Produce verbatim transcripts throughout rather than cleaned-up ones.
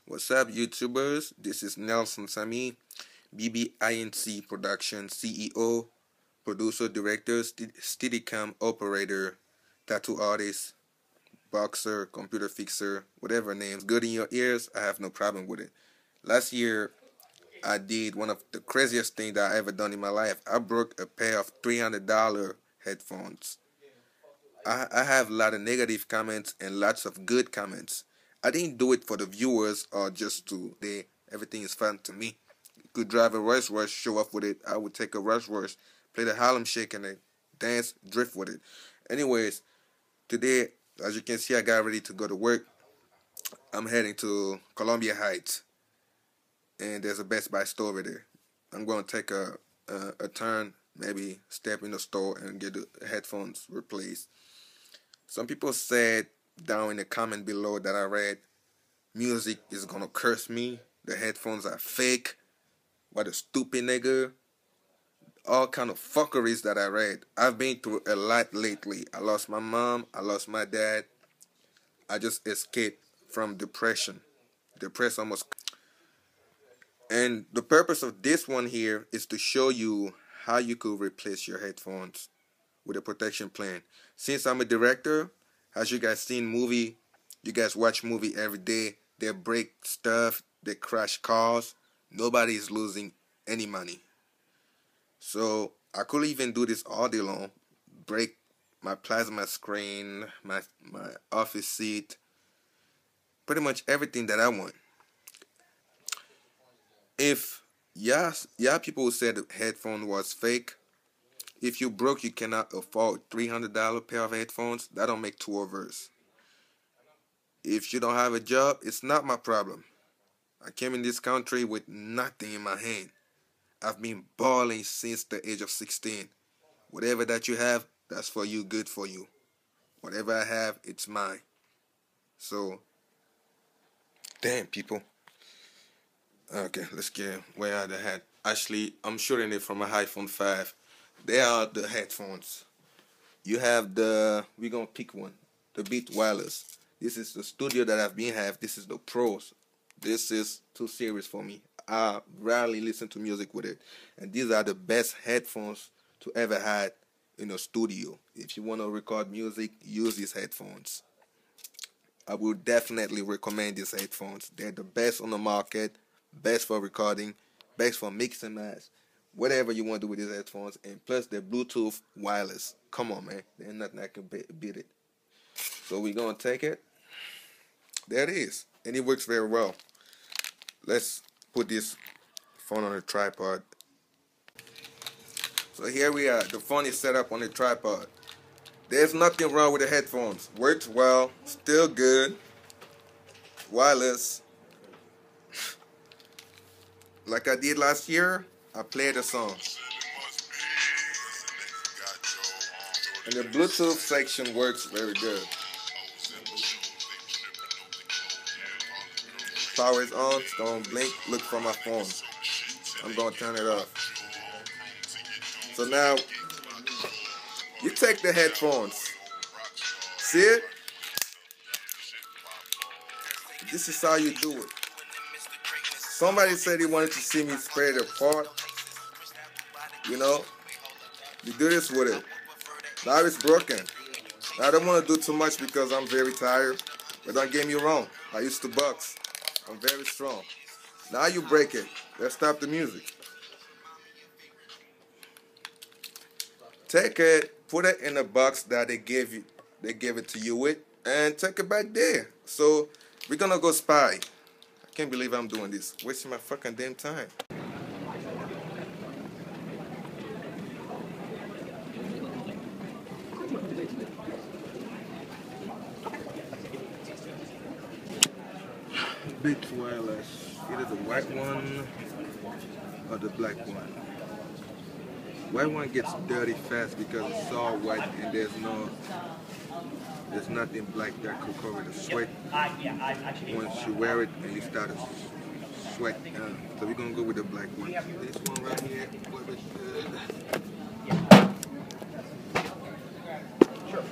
What's up, YouTubers? This is Nelson Sami, B B I N C Production C E O, producer, director, st- Steadicam operator, tattoo artist, boxer, computer fixer, whatever names good in your ears. I have no problem with it. Last year, I did one of the craziest things that I ever done in my life. I broke a pair of three hundred dollar headphones. I, I have a lot of negative comments and lots of good comments. I didn't do it for the viewers or just to they everything is fun to me. You could drive a Rolls Royce, show off with it. I would take a Rolls Royce, play the Harlem Shake and then dance, drift with it. Anyways, today, as you can see, I got ready to go to work. I'm heading to Columbia Heights, and there's a Best Buy store over there. I'm going to take a, a a turn, maybe step in the store and get the headphones replaced. Some people said down in the comment below that I read, music is gonna curse me. The headphones are fake. What a stupid nigga. All kind of fuckeries that I read. I've been through a lot lately. I lost my mom. I lost my dad. I just escaped from depression. Depressed almost. And the purpose of this one here is to show you how you could replace your headphones with a protection plan. Since I'm a director, as you guys seen movie, you guys watch movie every day. They break stuff, they crash cars. Nobody is losing any money. So I could even do this all day long. Break my plasma screen, my my office seat, pretty much everything that I want. If yeah, yeah, people who said the headphone was fake. If you broke, you cannot afford three hundred dollar pair of headphones. That don't make two of us. If you don't have a job, it's not my problem. I came in this country with nothing in my hand. I've been balling since the age of sixteen. Whatever that you have, that's for you, good for you. Whatever I have, it's mine. So, damn, people. Okay, let's get way out of the hat. Actually, I'm shooting it from a iPhone five. They are the headphones. You have the, we're going to pick one, the Beat Wireless. This is the studio that I've been have. This is the Pros. This is too serious for me. I rarely listen to music with it. And these are the best headphones to ever had in a studio. If you want to record music, use these headphones. I would definitely recommend these headphones. They're the best on the market, best for recording, best for mix and match. Whatever you want to do with these headphones, and plus they're Bluetooth wireless. Come on, man. There's nothing that can beat it. So we're going to take it. There it is. And it works very well. Let's put this phone on a tripod. So here we are. The phone is set up on a tripod. There's nothing wrong with the headphones. Works well. Still good. Wireless. Like I did last year, I played a song. And the Bluetooth section works very good. Power is on, it's going to blink, look for my phone. I'm going to turn it off. So now, you take the headphones. See it? This is how you do it. Somebody said he wanted to see me spread it apart. You know, you do this with it. Now it's broken. I don't want to do too much because I'm very tired. But don't get me wrong. I used to box. I'm very strong. Now you break it. Let's stop the music. Take it, put it in a box that they gave you. They gave it to you with, and take it back there. So we're gonna go spy. I can't believe I'm doing this. Wasting my fucking damn time. Beat Wireless. Either the white one or the black one. White one gets dirty fast because it's all white and there's no, there's nothing black that could cover the sweat. Once you wear it and you start to sweat. Uh, so we're gonna go with the black one. This one right here, boy, but good.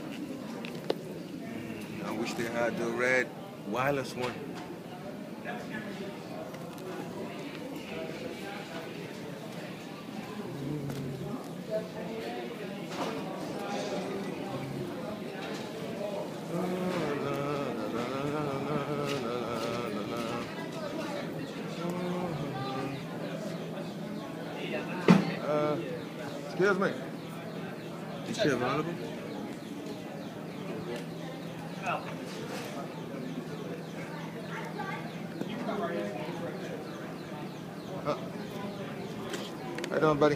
Mm, I wish they had the red wireless one. Uh, excuse me. Is she available? Uh, how you doing, buddy?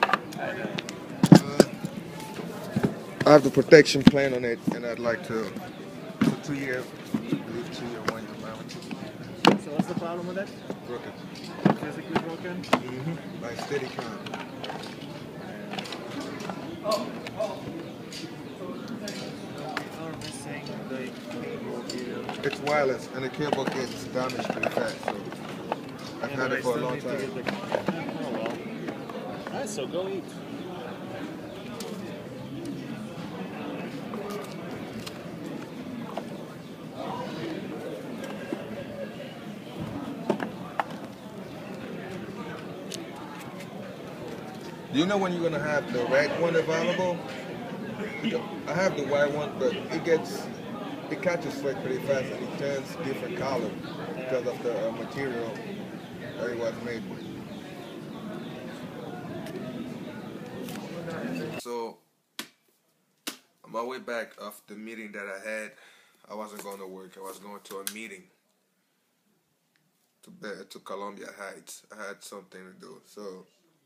Uh, I have the protection plan on it, and I'd like to for two years, I believe two year, one year warranty. So what's the problem with it? Broken. Physically broken? Mm-hmm. By Steadicam. Are missing the cable here. It's wireless, and the cable gets damaged pretty fast, so I've Yeah, had but I it for a still long need to time. get the... Oh well. Alright, so go eat. Do you know when you're gonna have the red one available? I have the white one, but it gets it catches sweat pretty fast and it turns different color because of the uh, material that it was made with. So on my way back off the meeting that I had, I wasn't going to work. I was going to a meeting to Be- to Columbia Heights. I had something to do, so.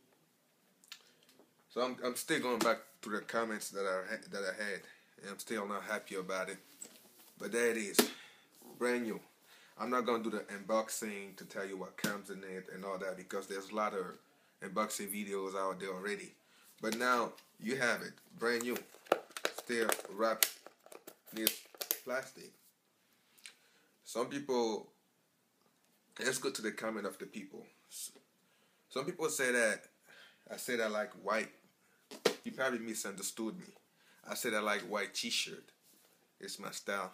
So I'm I'm still going back to the comments that I ha- that I had, and I'm still not happy about it. But there it is, brand new. I'm not gonna do the unboxing to tell you what comes in it and all that because there's a lot of unboxing videos out there already. But now you have it, brand new, still wrapped in this plastic. Some people, let's go to the comment of the people. Some people say that I said I like white. You probably misunderstood me. I said I like white t-shirt. It's my style.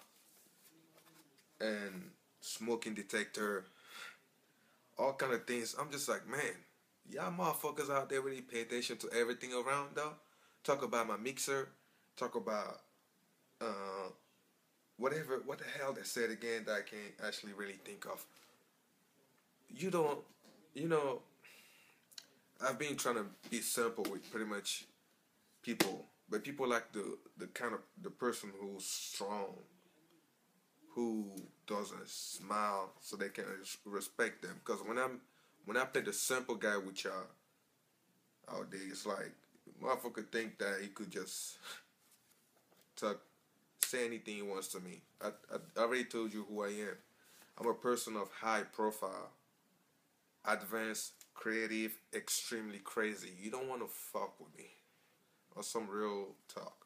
And smoking detector, all kind of things. I'm just like, man, y'all motherfuckers out there really pay attention to everything around though. Talk about my mixer. Talk about uh, whatever, what the hell they said again that I can't actually really think of. You don't, you know, I've been trying to be simple with pretty much people, but people like the the kind of the person who's strong, who doesn't smile, so they can respect them. Because when I'm when I play the simple guy with y'all out there, it's like motherfucker think that he could just talk, say anything he wants to me. I, I I already told you who I am. I'm a person of high profile, advanced, creative, extremely crazy. You don't want to fuck with me. Or some real talk.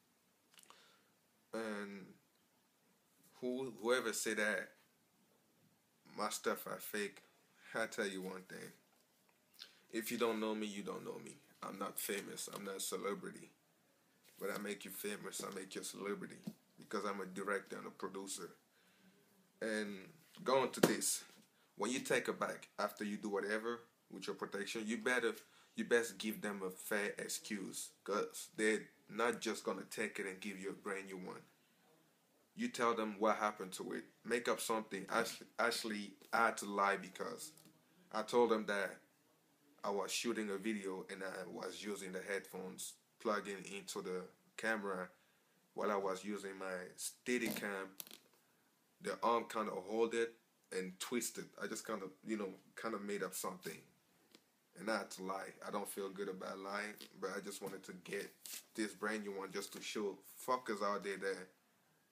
And who whoever say that my stuff are fake, I tell you one thing. If you don't know me, you don't know me. I'm not famous. I'm not a celebrity. But I make you famous. I make you a celebrity. Because I'm a director and a producer. And going to this, when you take a bike after you do whatever with your protection, you better you best give them a fair excuse, because they're not just gonna take it and give you a brand new one. You tell them what happened to it. Make up something. Actually, actually I had to lie because I told them that I was shooting a video and I was using the headphones plugging into the camera while I was using my Steadicam. The arm kind of hold it and twist it. I just kind of, you know, kind of made up something. And I had to lie. I don't feel good about lying, but I just wanted to get this brand new one just to show fuckers out there that